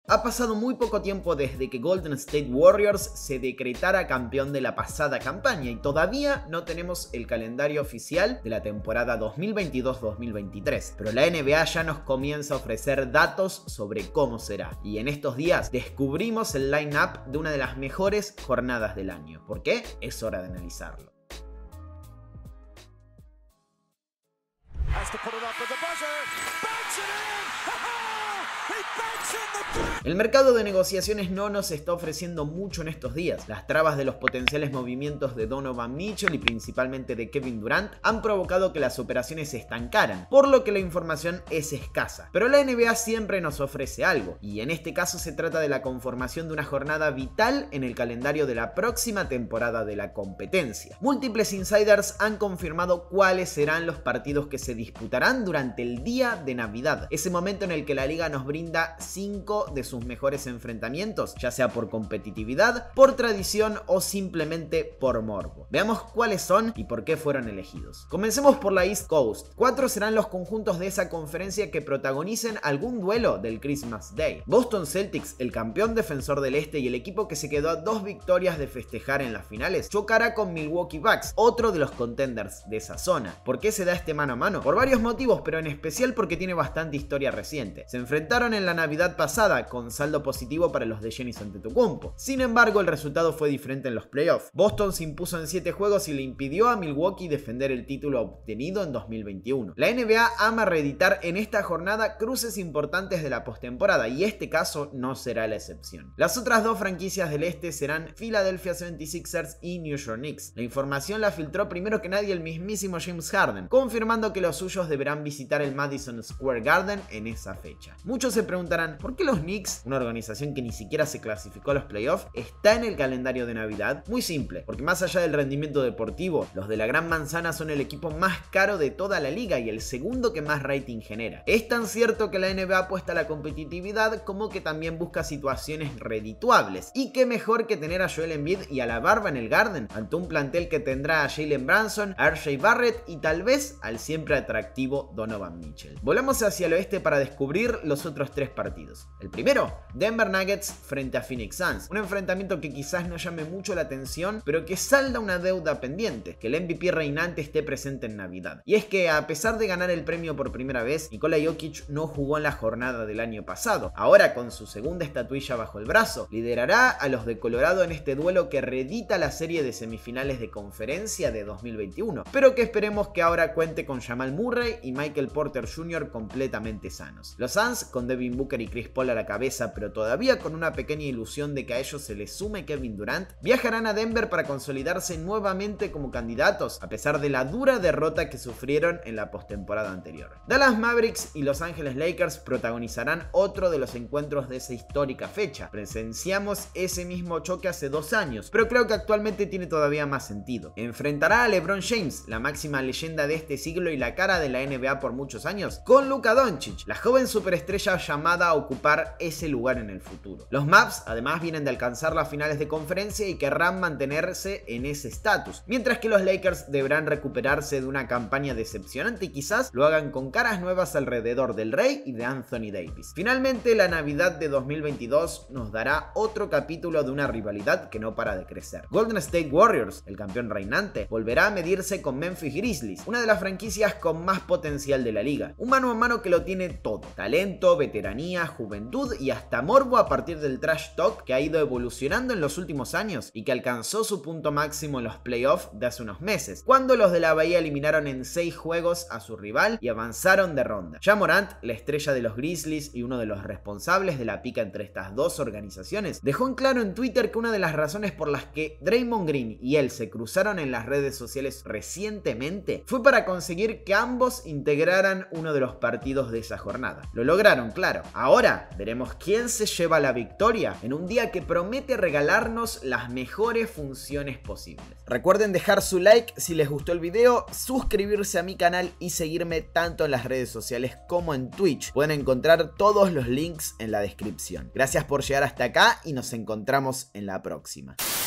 Ha pasado muy poco tiempo desde que Golden State Warriors se decretara campeón de la pasada campaña y todavía no tenemos el calendario oficial de la temporada 2022-2023, pero la NBA ya nos comienza a ofrecer datos sobre cómo será, y en estos días descubrimos el line-up de una de las mejores jornadas del año. ¿Por qué? Es hora de analizarlo. El mercado de negociaciones no nos está ofreciendo mucho en estos días. Las trabas de los potenciales movimientos de Donovan Mitchell y principalmente de Kevin Durant han provocado que las operaciones se estancaran, por lo que la información es escasa. Pero la NBA siempre nos ofrece algo, y en este caso se trata de la conformación de una jornada vital en el calendario de la próxima temporada de la competencia. Múltiples insiders han confirmado cuáles serán los partidos que se disputarán durante el día de Navidad, ese momento en el que la liga nos brinda 5 de sus mejores enfrentamientos, ya sea por competitividad, por tradición o simplemente por morbo. Veamos cuáles son y por qué fueron elegidos. Comencemos por la East Coast. 4 serán los conjuntos de esa conferencia que protagonicen algún duelo del Christmas Day. Boston Celtics, el campeón defensor del este y el equipo que se quedó a 2 victorias de festejar en las finales, chocará con Milwaukee Bucks, otro de los contenders de esa zona. ¿Por qué se da este mano a mano? Por varios motivos, pero en especial porque tiene bastante historia reciente. Se enfrentaron en la Navidad pasada con saldo positivo para los de Giannis Antetokounmpo. Sin embargo, el resultado fue diferente en los playoffs. Boston se impuso en 7 juegos y le impidió a Milwaukee defender el título obtenido en 2021. La NBA ama reeditar en esta jornada cruces importantes de la postemporada y este caso no será la excepción. Las otras 2 franquicias del este serán Philadelphia 76ers y New York Knicks. La información la filtró primero que nadie el mismísimo James Harden, confirmando que los suyos deberán visitar el Madison Square Garden en esa fecha. Muchos se preguntarán, ¿por qué los Knicks, una organización que ni siquiera se clasificó a los playoffs, está en el calendario de Navidad? Muy simple, porque más allá del rendimiento deportivo, los de la Gran Manzana son el equipo más caro de toda la liga y el segundo que más rating genera. Es tan cierto que la NBA apuesta a la competitividad como que también busca situaciones redituables. Y qué mejor que tener a Joel Embiid y a la barba en el Garden, ante un plantel que tendrá a Jalen Brunson, a RJ Barrett y tal vez al siempre atractivo Donovan Mitchell. Volamos hacia el oeste para descubrir los otros 3 partidos. El primero, Denver Nuggets frente a Phoenix Suns, un enfrentamiento que quizás no llame mucho la atención, pero que salda una deuda pendiente, que el MVP reinante esté presente en Navidad. Y es que a pesar de ganar el premio por primera vez, Nikola Jokic no jugó en la jornada del año pasado. Ahora, con su segunda estatuilla bajo el brazo, liderará a los de Colorado en este duelo que reedita la serie de semifinales de conferencia de 2021, pero que esperemos que ahora cuente con Jamal Murray y Michael Porter Jr. completamente sanos. Los Suns, con Devin Booker y Chris Paul a la cabeza, pero todavía con una pequeña ilusión de que a ellos se les sume Kevin Durant, viajarán a Denver para consolidarse nuevamente como candidatos, a pesar de la dura derrota que sufrieron en la postemporada anterior. Dallas Mavericks y Los Ángeles Lakers protagonizarán otro de los encuentros de esa histórica fecha. Presenciamos ese mismo choque hace 2 años, pero creo que actualmente tiene todavía más sentido. Enfrentará a LeBron James, la máxima leyenda de este siglo y la cara de la NBA por muchos años, con Luka Doncic, la joven superestrella llamada a ocupar ese lugar en el futuro. Los Mavs además vienen de alcanzar las finales de conferencia y querrán mantenerse en ese estatus, mientras que los Lakers deberán recuperarse de una campaña decepcionante y quizás lo hagan con caras nuevas alrededor del Rey y de Anthony Davis. Finalmente, la Navidad de 2022 nos dará otro capítulo de una rivalidad que no para de crecer. Golden State Warriors, el campeón reinante, volverá a medirse con Memphis Grizzlies, una de las franquicias con más potencial de la liga. Un mano a mano que lo tiene todo: talento, veteranía, juventud y hasta morbo a partir del trash talk que ha ido evolucionando en los últimos años y que alcanzó su punto máximo en los playoffs de hace unos meses, cuando los de la Bahía eliminaron en 6 juegos a su rival y avanzaron de ronda. Ja Morant, la estrella de los Grizzlies y uno de los responsables de la pica entre estas 2 organizaciones, dejó en claro en Twitter que una de las razones por las que Draymond Green y él se cruzaron en las redes sociales recientemente fue para conseguir que ambos integraran uno de los partidos de esa jornada. Lo lograron, claro. Ahora veremos quién se lleva la victoria en un día que promete regalarnos las mejores funciones posibles. Recuerden dejar su like si les gustó el video, suscribirse a mi canal y seguirme tanto en las redes sociales como en Twitch. Pueden encontrar todos los links en la descripción. Gracias por llegar hasta acá y nos encontramos en la próxima.